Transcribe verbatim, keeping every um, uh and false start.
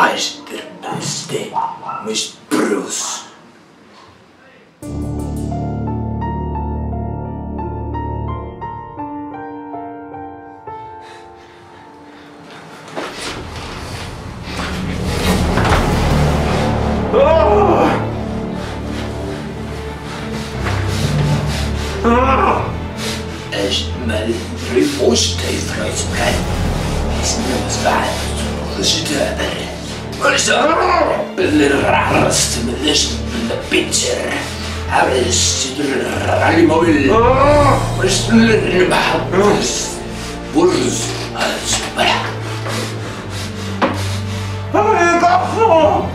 Meisterbeste mit Bruce. أجمل ريبوست يفرز بكان اسمه مصباح الشتاء ولسه بالرعرست من ليش بالبيتر عرست علي مويل ولسه المحبس برز على الصباح